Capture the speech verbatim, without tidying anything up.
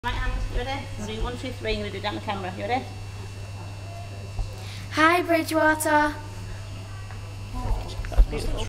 Right hand, you ready? We'll do one, two, three, and we'll do it down the camera. You ready? Hi, Bridgewater. That's beautiful.